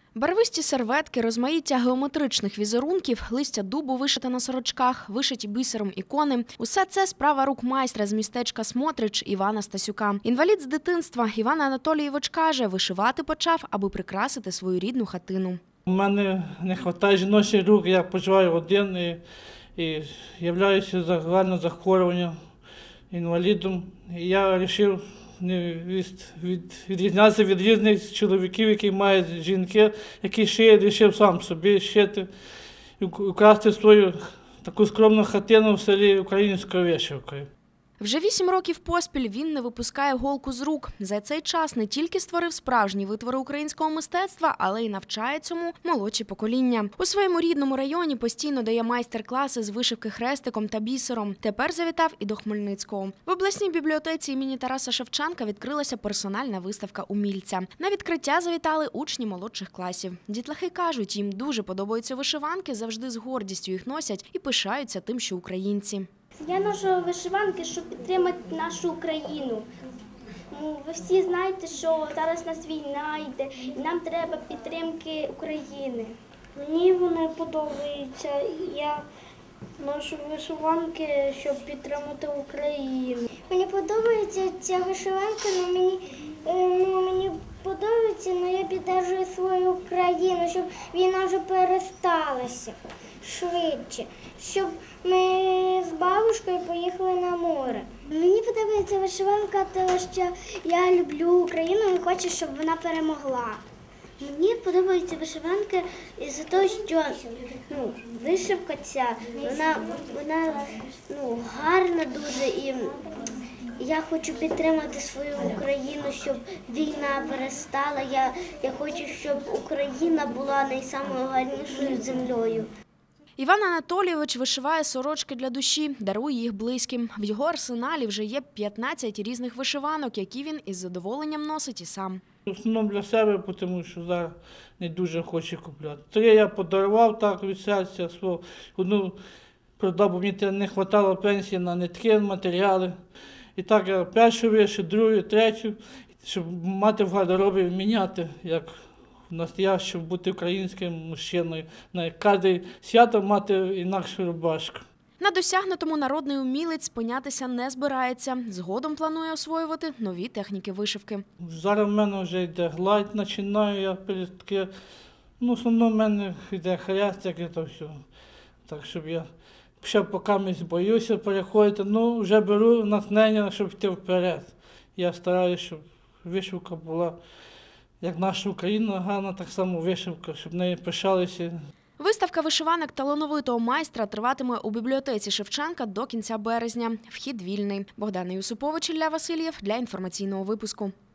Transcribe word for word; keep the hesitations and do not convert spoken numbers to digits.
Барвисті серветки, розмаїття геометричних візерунків, листя дубу вишите на сорочках, вишиті бісером ікони – усе це справа рук майстра з містечка Смотрич Івана Стасюка. Інвалід з дитинства Іван Анатолійович каже, вишивати почав, аби прикрасити свою рідну хатину. У мене не вистачає жіночих рук, я почуваю один і, і являюся загально захворюванням, інвалідом. І я вирішив не від, від, відрізнятися від різних чоловіків, які мають жінки, які шиють, вирішив сам собі шити і украсти свою таку скромну хатину в селі українською вишивкою. Вже вісім років поспіль він не випускає голку з рук. За цей час не тільки створив справжні витвори українського мистецтва, але й навчає цьому молодші покоління. У своєму рідному районі постійно дає майстер-класи з вишивки хрестиком та бісером. Тепер завітав і до Хмельницького. В обласній бібліотеці імені Тараса Шевченка відкрилася персональна виставка умільця. На відкриття завітали учні молодших класів. Дітлахи кажуть, їм дуже подобаються вишиванки, завжди з гордістю їх носять і пишаються тим, що українці. Я ношу вишиванки, щоб підтримати нашу Україну. Ну, ви всі знаєте, що зараз у нас війна йде, і нам треба підтримки України. Мені вони подобаються. Я ношу вишиванки, щоб підтримати Україну. Мені подобається ця вишиванка, але мені, ну, мені подобається, але я підтримую свою Україну, щоб війна вже пересталася швидше, щоб ми з бабушкою поїхали на море. Мені подобається вишиванка, тому що я люблю Україну і хочу, щоб вона перемогла. Мені подобається вишиванка із-за того, що ну, вишивка ця, вона, вона ну, гарна дуже, і я хочу підтримати свою Україну, щоб війна перестала. Я, я хочу, щоб Україна була найсамогарнішою землею. Іван Анатолійович вишиває сорочки для душі, дарує їх близьким. В його арсеналі вже є п'ятнадцять різних вишиванок, які він із задоволенням носить і сам. В основному для себе, тому що зараз не дуже хочу купляти. То я подарував так від серця свого. Одну продав, бо мені не вистачало пенсії на нитки, матеріали. І так я першу вишив, другу, третю, щоб мати в гардеробі міняти, як настоящим бути українським мужчиною. На кожне свято мати інакшу рубашку. На досягнутому народний умілець спинятися не збирається. Згодом планує освоювати нові техніки вишивки. Зараз в мене вже йде гладь, починаю я передки. Ну, в основному в мене йде хрестик і то все. Так, щоб я ще поки боюся переходити, ну, вже беру натхнення, щоб йти вперед. Я стараюся, щоб вишивка була як наша Україна гарна, так само вишивка, щоб нею пишалися. Виставка вишиванок талановитого майстра триватиме у бібліотеці Шевченка до кінця березня. Вхід вільний. Богдана Юсупович, Ілля Васильєв для інформаційного випуску.